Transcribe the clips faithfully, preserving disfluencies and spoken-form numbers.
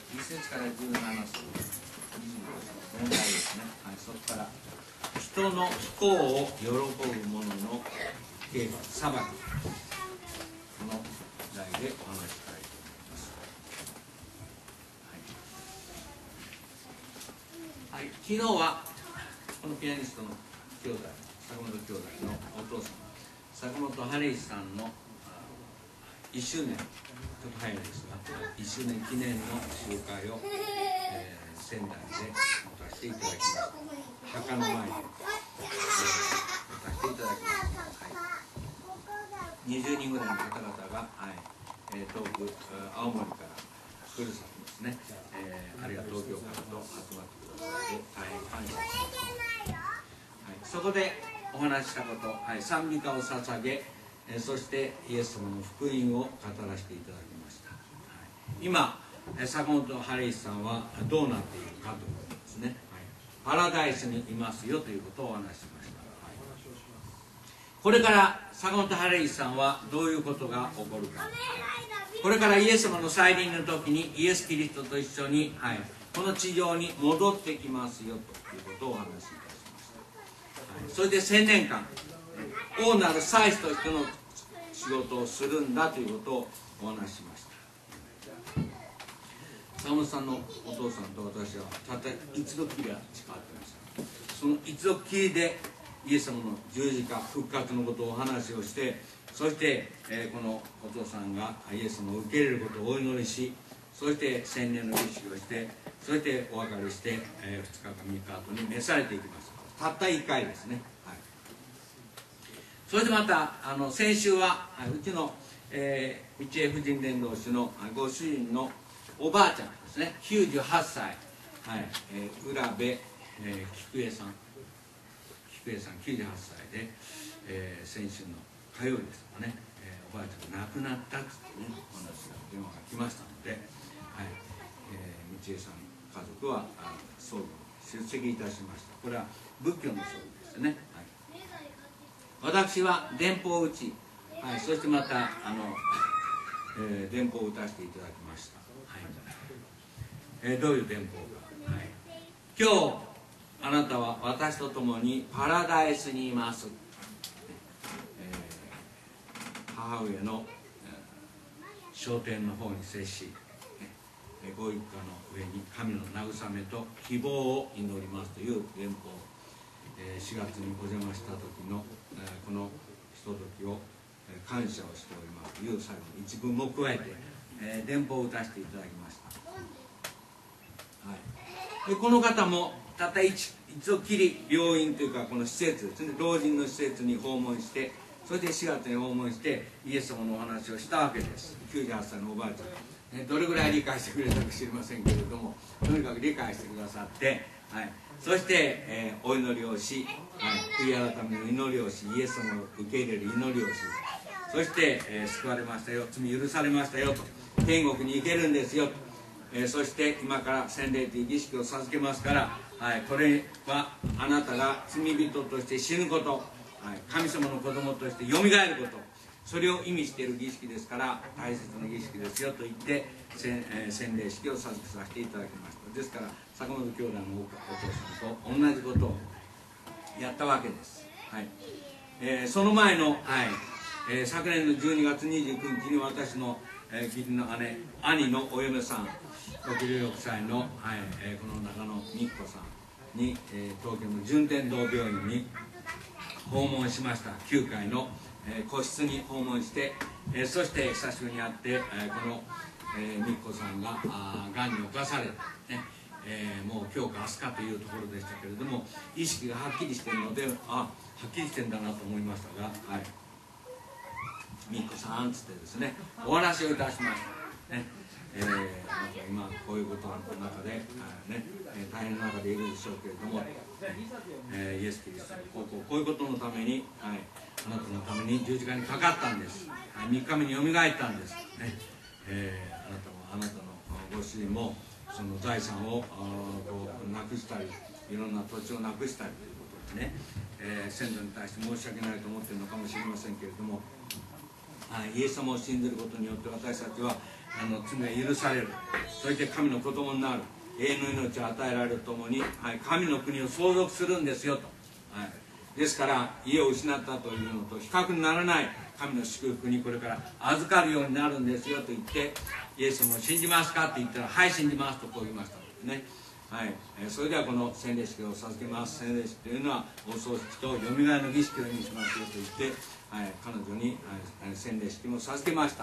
いっセンチからじゅうななセンチ、問題ですね。はい、そこから人の不幸を喜ぶ者の刑罰、裁き、この題でお話したいと思います。はい、はい、昨日はこのピアニストの兄弟、坂本兄弟のお父さん、坂本春一さんのいっしゅうねん、ちょっと早いですが、いっしゅうねん記念の集会を、えー、仙台で持たせていただきました。墓の前で、えー、持たせていただきました。はい、にじゅうにんぐらいの方々が、はい、えー、遠く青森からふるさとですね、えー、あるいは東京からと集まってくださって大変感謝します。はい、そこでお話ししたこと、はい、賛美歌を捧げ、えー、そしてイエス様の福音を語らせていただきました。はい、今、坂本春一さんはどうなっているかということですね。はい、パラダイスにいますよということをお話ししました。はい、これから坂本春一さんはどういうことが起こるか。はい、これからイエス様の再臨の時にイエス・キリストと一緒に、はい、この地上に戻ってきますよということをお話しいたしました。はい、それで千年間王なる祭司としての仕事をするんだということをお話ししました。坂本さんのお父さんと私はたった一度きりは誓ってました。その一度きりでイエス様の十字架復活のことをお話をして、そして、えー、このお父さんがイエス様を受け入れることをお祈りし、そして洗礼の儀式をして、そしてお別れして、えー、ふつかかみっかごに召されていきます。たったいっかいですね。はい、それでまたあの先週はうちの、えー、道江婦人伝道師のご主人のおばあちゃんですね、きゅうじゅうはっさい、はい、えー、浦部、えー、菊江さん菊江さんきゅうじゅうはっさいで、えー、先週の火曜日ですかね、えー、おばあちゃんが亡くなったっつってね、お話が電話が来ましたので、はい、えー、道江さん家族は葬儀に出席いたしました。これは仏教の葬儀ですね。はい、私は電報を打ち、はい、そしてまたあの、えー、電報を打たせていただきました。はい、えー、どういう電報か、はい、今日あなたは私と共にパラダイスにいます。えー、母上の、えー、昇天の方に接し、えー、ご一家の上に神の慰めと希望を祈りますという電報、えー、しがつにお邪魔した時の、えー、このひとときを、えー、感謝をしておりますという最後の一文も加えて、えー、電報を打たせていただきました。はい、でこの方もたった一度きり病院というかこの施設ですね、老人の施設に訪問して、そしてしがつに訪問してイエス様のお話をしたわけです。きゅうじゅうはっさいのおばあちゃん、ね、どれぐらい理解してくれたか知りませんけれども、とにかく理解してくださって、はい、そして、えー、お祈りをし、はい、悔い改めの祈りをし、イエス様を受け入れる祈りをし、そして、えー、救われましたよ、罪許されましたよと、天国に行けるんですよと、えー、そして今から洗礼という儀式を授けますから、はい、これはあなたが罪人として死ぬこと、はい、神様の子供としてよみがえること、それを意味している儀式ですから大切な儀式ですよと言って洗、えー、洗礼式を授けさせていただきました。ですから坂本兄弟のお父さんと同じことをやったわけです。はい、えー、その前の、はい、えー、昨年のじゅうにがつにじゅうくにちに私の、えー、義理の姉兄のお嫁さんろくじゅうろくさいの、はい、えー、この中野美子さんに、えー、東京の順天堂病院に訪問しました。きゅうかいの、えー、個室に訪問して、えー、そして久しぶりに会って、えー、この、えー、美子さんががんに侵されて、ね、えー、もう今日か明日かというところでしたけれども、意識がはっきりしているので、あ、はっきりしてるんだなと思いましたが、はい、美子さんつってですね、お話をいたしました。ね、えー、なんか今こういうことの中で、ね、大変な中でいるでしょうけれども、えー、イエス・キリストこうこうこういうことのために、はい、あなたのために十字架にかかったんです。はい、みっかめによみがえったんです。ね、えー、あなたもあなたのご主人もその財産をこうなくしたり、いろんな土地をなくしたりということでね、えー、先祖に対して申し訳ないと思っているのかもしれませんけれども、はい、イエス様を信じることによって私たちはあの罪が許される、そして神の子供になる、永遠の命を与えられるとともに、はい、神の国を相続するんですよと、はい、ですから家を失ったというのと比較にならない神の祝福にこれから預かるようになるんですよと言って、イエス様を信じますかって言ったら、はい信じますとこう言いましたのでね、はい、それではこの洗礼式を授けます。洗礼式というのはお葬式とよみがえりの儀式を意味しますよと言って、はい、彼女に、はい、洗礼式も授けました、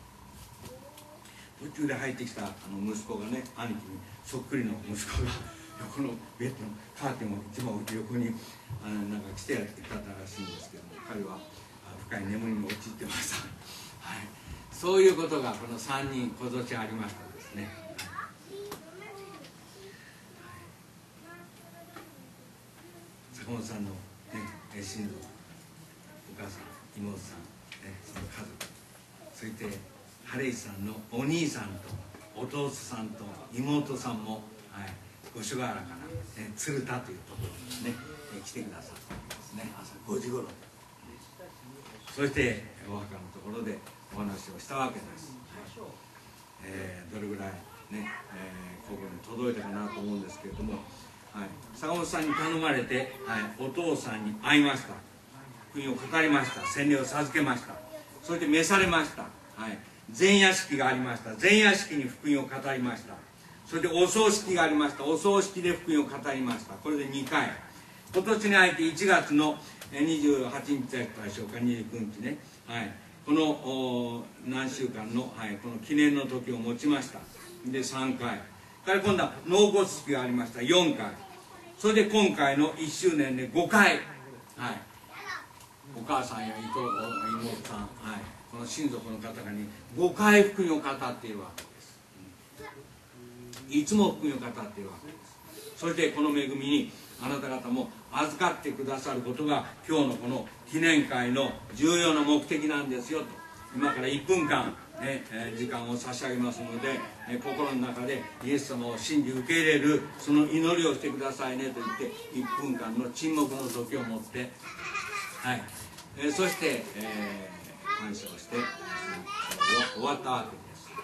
うん、途中で入ってきたあの息子がね、兄貴にそっくりの息子がこのベッドのカーテンを一番横にあのなんか来ていたらしいんですけども、彼は深い眠りに陥ってました、はい、そういうことがこのさんにん今年ありましたですね。坂本さんの、ね、親族、お母さん、妹さん、ね、その家族、そして晴石さんのお兄さんと弟さんと妹さんも、はい、五所川原から、ね、鶴田というところにね、来てくださったんですね、朝ごじごろ。そしてお墓のところでお話をしたわけです、えー、どれぐらいね、えー、ここに届いたかなと思うんですけれども、はい、坂本さんに頼まれて、はい、お父さんに会いました。福音を語りました。洗礼を授けました。それで召されました、はい、前夜式がありました。前夜式に福音を語りました。それでお葬式がありました。お葬式で福音を語りました。これでにかい。今年に入っていちがつのにじゅうはちにちだったでしょうか、にじゅうくにちね、はい、この何週間の、はい、この記念の時を持ちました。でさんかいから今度は納骨式がありました。よんかい、それで今回のいっしゅうねんでごかい、はい、お母さんや妹さん、はい、この親族の方々にごかい福音を語っているわけです、うん、いつも福音を語っているわけです。そしてこの恵みにあなた方も預かってくださることが今日のこの記念会の重要な目的なんですよと、今からいっぷんかん、ね、時間を差し上げますので、心の中でイエス様を信じ受け入れるその祈りをしてくださいねと言っていっぷんかんの沈黙の時を持って、はい、えそして、えー、感謝をして終わったわけです、はい、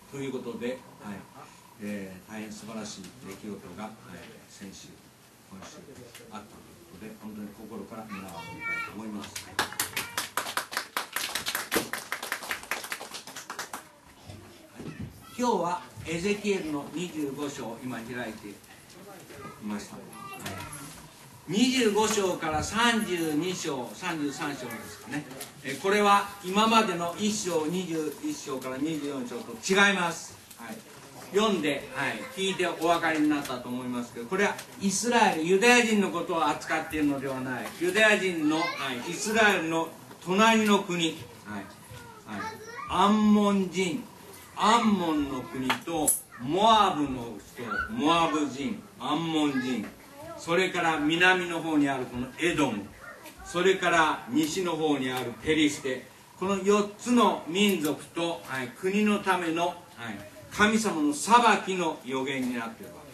ということで、はい、えー、大変素晴らしい出来事が、えー、先週今週あったということで、本当に心から見習ってみたいと思います、はいはい、今日はエゼキエルのにじゅうごしょうを今開いていました、はい、にじゅうごしょうからさんじゅうにしょうさんじゅうさんしょうですかね、えー、これは今までのいっしょうにじゅういっしょうからにじゅうよんしょうと違います、はい、読んで、はい、聞いてお分かりになったと思いますけど、これはイスラエルユダヤ人のことを扱っているのではない、ユダヤ人の、はい、イスラエルの隣の国、はいはい、アンモン人、アンモンの国とモアブの人、モアブ人、アンモン人、それから南の方にあるこのエドム、それから西の方にあるペリシテ、このよっつの民族と、はい、国のための、はい、神様の裁きの予言になっているわ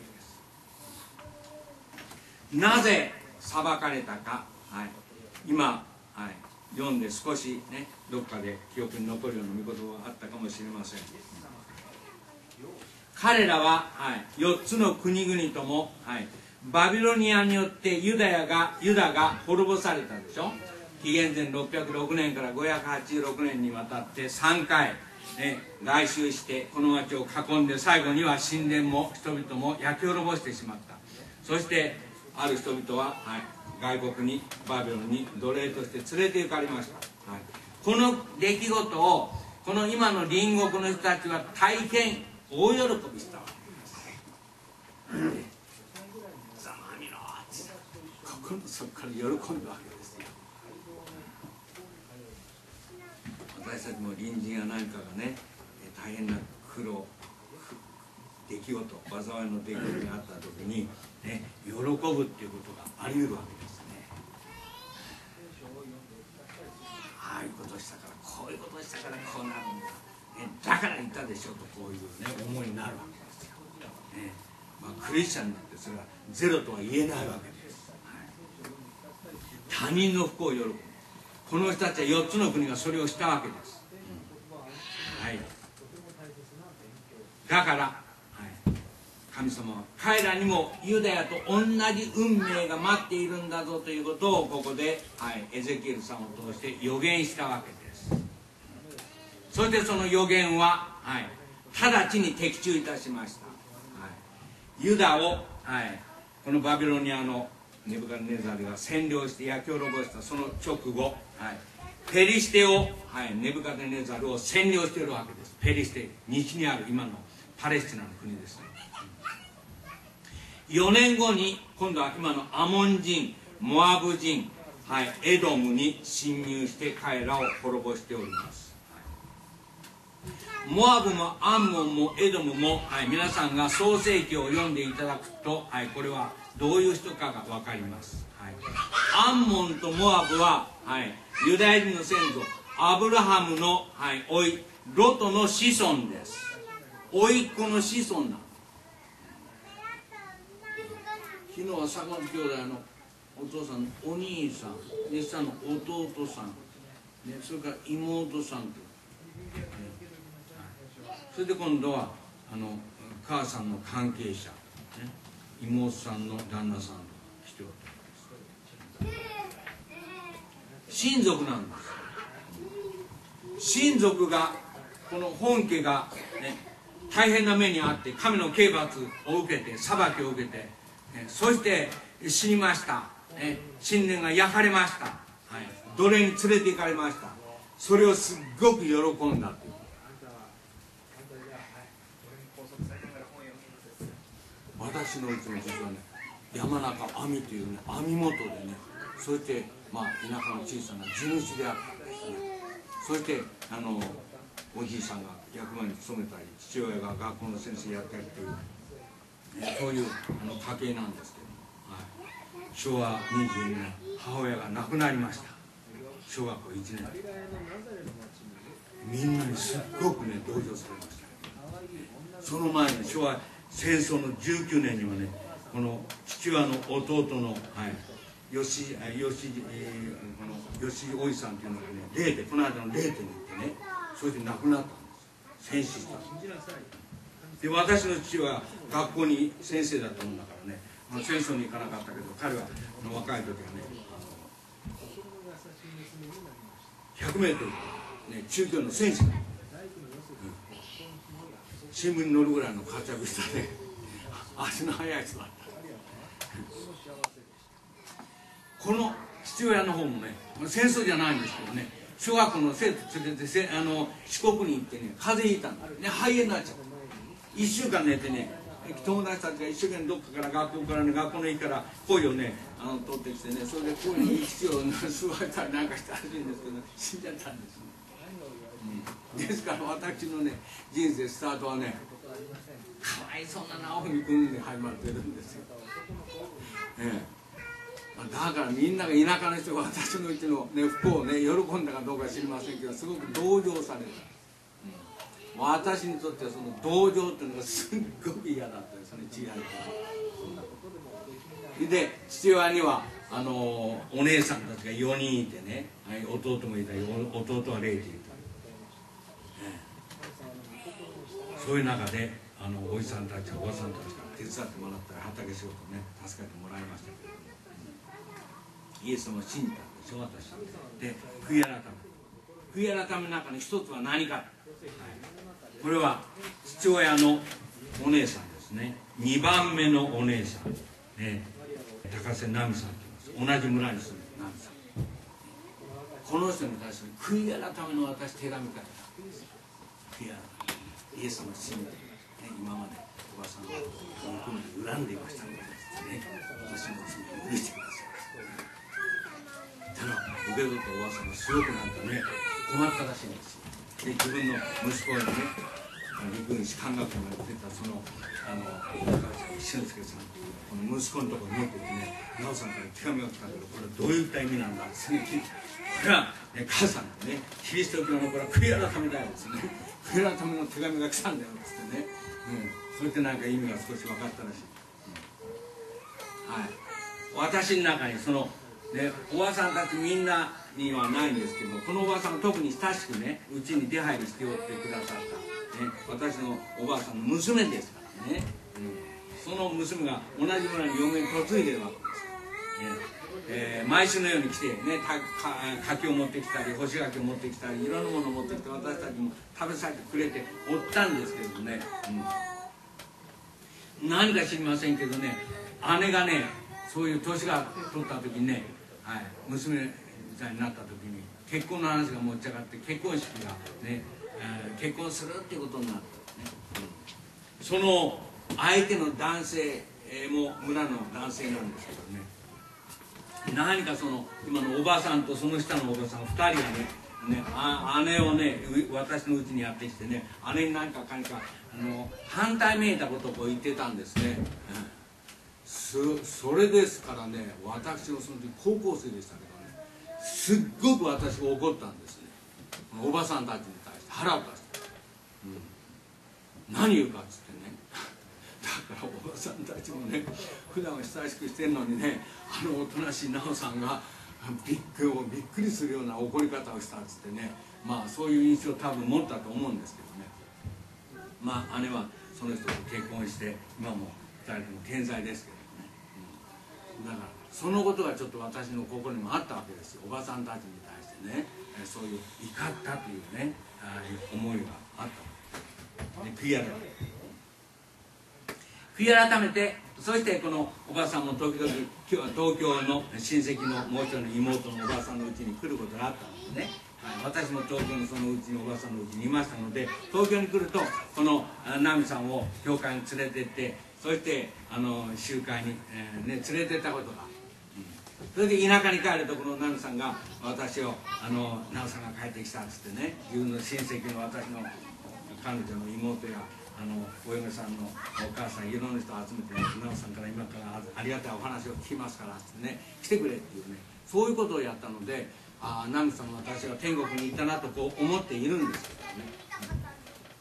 けです。なぜ裁かれたか、はい、今、はい、読んで少しね、どっかで記憶に残るような見事があったかもしれません。彼らは、はい、よっつの国々とも、はい、バビロニアによってユダヤがユダが滅ぼされたでしょ。紀元前ろっぴゃくろくねんからごひゃくはちじゅうろくねんにわたってさんかいね、来襲してこの町を囲んで、最後には神殿も人々も焼き滅ぼしてしまった。そしてある人々は、はい、外国にバビロンに奴隷として連れて行かれました、はい、この出来事をこの今の隣国の人たちは大変大喜びしたわけです。ざまみろって心の底から喜んだわけですよ。私たちも隣人や何かがね、大変な苦労、出来事、災いの出来事があった時に、ね、喜ぶっていうことがあり得るわけですね。ああいうことしたからこういうことしたからこうなるんだ、ね、だから言ったでしょとこういう、ね、思いになるわけですよ、ね。まあ、クリスチャンだってそれはゼロとは言えないわけです、はい、他人の不幸を喜ぶ。この人たちはよっつの国がそれをしたわけです、うん、 だから、はい、神様は彼らにもユダヤと同じ運命が待っているんだぞということをここで、はい、エゼキエルさんを通して予言したわけです。そしてその予言は、はい、直ちに的中いたしました。はい、ユダを、はい、このバビロニアのネブカドネザルが占領して焼き滅ぼしたその直後、はい、ペリシテを、はい、ネブカドネザルを占領しているわけです。ペリシテ、西にある今のパレスチナの国ですね。よねんごに今度は今のアモン人、モアブ人、はい、エドムに侵入して彼らを滅ぼしております。はい、モアブもアンモンもエドムも、はい、皆さんが創世記を読んでいただくと、はい、これはどういう人かが分かります。はい、アンモンとモアブは、はい、ユダヤ人の先祖アブラハムの、はい、甥いロトの子孫です。甥っ子の子孫なんです。昨日は坂本兄弟のお父さんのお兄さんで、下の弟さん、ね、それから妹さんと、ね、それで今度はあの母さんの関係者、ね、妹さんの旦那さんと来ておったんです。親族なんです。親族がこの本家が、ね、大変な目にあって神の刑罰を受けて裁きを受けて、ね、そして死にました、ね、神殿が焼かれました、はい、奴隷に連れて行かれました。それをすっごく喜んだという。私のうちの実はね、山中網というね、網元でね、そうやって、まあ、田舎の小さな地主であったんですね。そしてあのおじいさんが役場に勤めたり、父親が学校の先生やったりという、ね、そういうあの家系なんですけども、はい、しょうわにじゅうにねん母親が亡くなりました。小学校いちねんでみんなにすっごくね同情されました。その前に昭和戦争のじゅうきゅうねんにはね、この父親の弟の、はい、吉吉、えー、この吉おいさんというのがね、霊でこの間の霊でに行ってね、それで亡くなったんです。戦死したんです。で、私の父は学校に先生だったもんだからね、戦争に行かなかったけど、彼は若い時はね、ひゃくメートル、ね、中距離の戦士だ、うん、新聞に載るぐらいの活躍したね、足の速い人だった。この父親の方もね、戦争じゃないんですけどね、小学校の生徒連れてせあの四国に行ってね、風邪ひいたんだ、ね、肺炎になっちゃった。いっしゅうかん寝てね、友達たちが一生懸命どっかから学校からね、学校の駅から声をね、あの取ってきてね、それで声に息を吸われたりなんかしたらしいんですけど、死んじゃったんですね。うん、ですから私のね、人生スタートはね、かわいそうな直文君で始まってるんですよ。ええ、だからみんなが田舎の人が私のうちの、ね、不幸をね喜んだかどうか知りませんけど、すごく同情された。うん、私にとってはその同情っていうのがすっごく嫌だったですね、違いで、父親にはあのお姉さんたちがよにんいてね、はい、弟もいたり、弟はれいていた、ね、そういう中であのおじさんたちおばさんたちから手伝ってもらったり畑仕事ね助けてもらいましたけど、イエスも信じたんでしょ、私で。悔い改め悔い改めの中に一つは何か、はい、これは父親のお姉さんですね。にばんめのお姉さん、ね、高瀬奈美さんと言います。同じ村に住んでる奈美さん、この人に対する悔い改めの私手紙書いた。悔い改め、イエスも信じて、ね、今までおばさんをこの国に恨んでいましたので、ね、私の罪を許してください。ただ受け取ったおばさんがすごくなんかね困ったらしいんですよ。で、自分の息子にね、陸軍士官学校まで出たそのあの俊介さんっていうこの息子のところに持ってきてね、奈緒さんから手紙が来たけど、これどういった意味なんだってね、これは、ね、母さんがね、キリスト教のこれは悔い改めだよですね、悔い改めの手紙が来たんだよってね、うん、それでなんか意味が少し分かったらしい。うん、はい、私の中にそのね、おばさんたちみんなにはないんですけども、このおばさんが特に親しくね、うちに出入りしておってくださった、 私のおばあさんの娘ですからね、うん、その娘が同じ村に嫁に嫁いでるわけです、ねえー、毎週のように来て、ね、た柿を持ってきたり干し柿を持ってきたりいろんなものを持ってきて私たちも食べさせてくれておったんですけどね、うん、何か知りませんけどね、姉がねそういう年が取った時にね、はい、娘みたいになった時に結婚の話が持ち上がって結婚式がね、えー、結婚するっていうことになったね、うん、その相手の男性も村の男性なんですけどね、何かその今のおばさんとその下のおばさんふたりがね、ねあ姉をね私のうちにやってきてね、姉に何かかにかあの反対めいたことをこう言ってたんですね、うん、そ, それですからね、私のその時高校生でしたけどね、すっごく私が怒ったんですね、おばさんたちに対して腹を立てて、うん、何言うかっつってねだからおばさんたちもね普段は親しくしてるのにね、あのおとなしい奈緒さんがびっくりびっくりするような怒り方をしたっつってね、まあそういう印象を多分持ったと思うんですけどね、まあ姉はその人と結婚して今もふたりとも健在ですけどね、うん、だからそのことがちょっと私の心にもあったわけですよ。おばさんたちに対してねそういう怒ったというねあいう思いがあったで、悔い改め悔い改めて、そしてこのおばさんも時々今日は東京の親戚のもう一人の妹のおばさんのうちに来ることがあったんですね、はい、私も東京のそのうちにおばさんのうちにいましたので、東京に来るとこの奈美さんを教会に連れて行って、そしてあの集会に、えーね、連れて行ったことが、うん、それで田舎に帰るとこの奈美さんが私をあの奈緒さんが帰ってきたっつってね、自分の親戚の私の彼女の妹やあのお嫁さんのお母さんいろんな人を集めて、ね、奈緒さんから今からありがたいお話を聞きますからってね、来てくれっていうね、そういうことをやったので、ああ奈美さんは私は天国にいたなとこう思っているんですけどね、